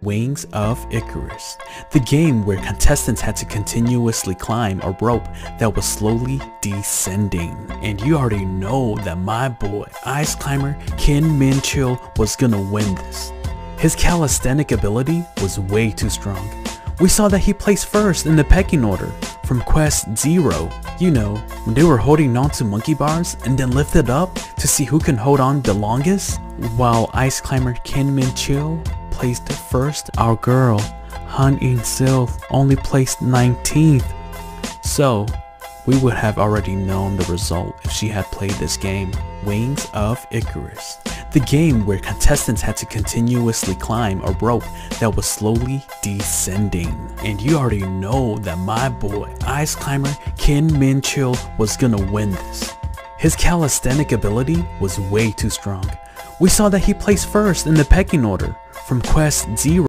Wings of Icarus, the game where contestants had to continuously climb a rope that was slowly descending. And you already know that my boy, Ice Climber Ken Min Chill, was gonna win this. His calisthenic ability was way too strong. We saw that he placed first in the pecking order from Quest 0. You know, when they were holding on to monkey bars and then lifted up to see who can hold on the longest? While Ice Climber Ken Min Chill placed first, our girl, Han In-sil, only placed 19th. So, we would have already known the result if she had played this game. Wings of Icarus, the game where contestants had to continuously climb a rope that was slowly descending. And you already know that my boy, Ice Climber Ken Min Chill, was gonna win this. His calisthenic ability was way too strong. We saw that he placed first in the pecking order from Quest 0.